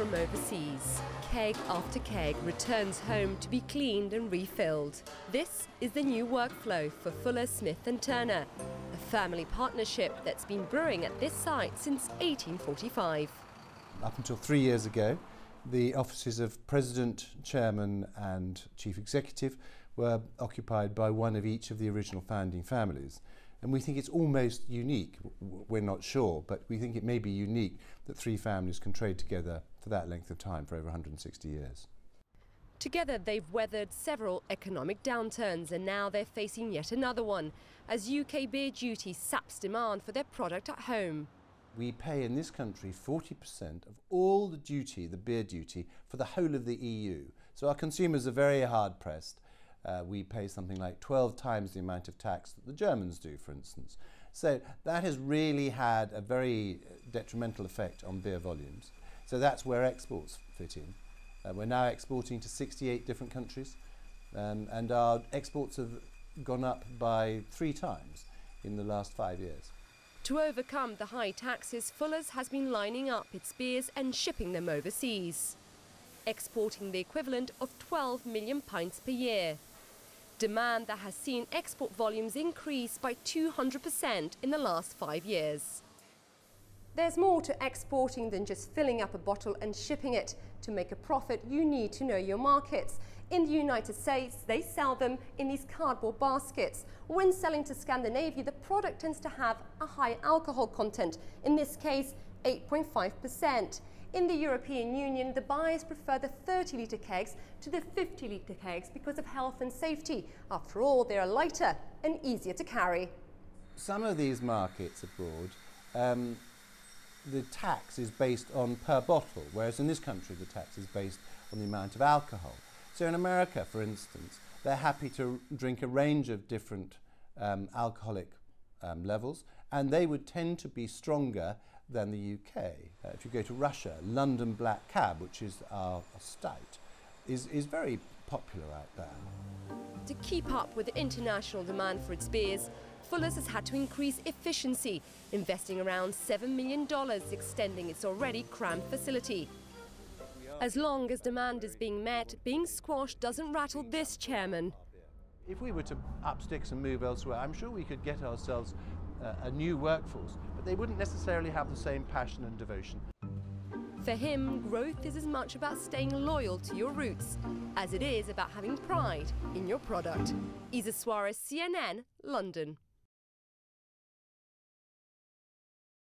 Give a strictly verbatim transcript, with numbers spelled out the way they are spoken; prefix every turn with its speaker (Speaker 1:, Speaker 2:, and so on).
Speaker 1: from overseas. Keg after keg returns home to be cleaned and refilled. This is the new workflow for Fuller Smith and Turner, a family partnership that's been brewing at this site since eighteen forty-five.
Speaker 2: Up until three years ago, the offices of President, Chairman and Chief Executive were occupied by one of each of the original founding families. And we think it's almost unique, we're not sure, but we think it may be unique that three families can trade together for that length of time, for over one hundred sixty years.
Speaker 1: Together they've weathered several economic downturns, and now they're facing yet another one, as U K beer duty saps demand for their product at home.
Speaker 2: We pay in this country forty percent of all the duty, the beer duty, for the whole of the E U. So our consumers are very hard pressed. Uh, we pay something like twelve times the amount of tax that the Germans do, for instance. So that has really had a very detrimental effect on beer volumes. So that's where exports fit in. Uh, we're now exporting to sixty-eight different countries, um, and our exports have gone up by three times in the last five years.
Speaker 1: To overcome the high taxes, Fuller's has been lining up its beers and shipping them overseas, exporting the equivalent of twelve million pints per year. Demand that has seen export volumes increase by two hundred percent in the last five years. There's more to exporting than just filling up a bottle and shipping it. To make a profit, you need to know your markets. In the United States, they sell them in these cardboard baskets. When selling to Scandinavia, the product tends to have a high alcohol content, in this case, eight point five percent. In the European Union, the buyers prefer the thirty litre kegs to the fifty litre kegs because of health and safety. After all, they are lighter and easier to carry.
Speaker 2: Some of these markets abroad, um, the tax is based on per bottle, whereas in this country the tax is based on the amount of alcohol. So in America, for instance, they're happy to drink a range of different um, alcoholic um, levels, and they would tend to be stronger than the U K. Uh, if you go to Russia, London Black Cab, which is our, our stout, is, is very popular out there.
Speaker 1: To keep up with the international demand for its beers, Fuller's has had to increase efficiency, investing around seven million dollars extending its already cramped facility. As long as demand is being met, being squashed doesn't rattle this chairman.
Speaker 2: If we were to up sticks and move elsewhere, I'm sure we could get ourselves uh, a new workforce, but they wouldn't necessarily have the same passion and devotion.
Speaker 1: For him, growth is as much about staying loyal to your roots as it is about having pride in your product. Isa Suarez, C N N, London.